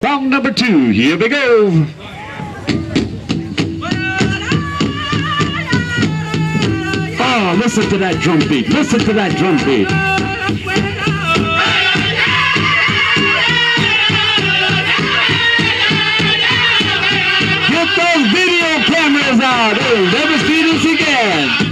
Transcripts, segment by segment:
Song number 2, here we go. Oh, listen to that drum beat. Listen to that drum beat. Get those video cameras out. Hey, let me see this again.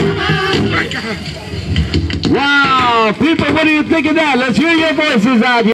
Wow, people, what do you think of that? Let's hear your voices out here.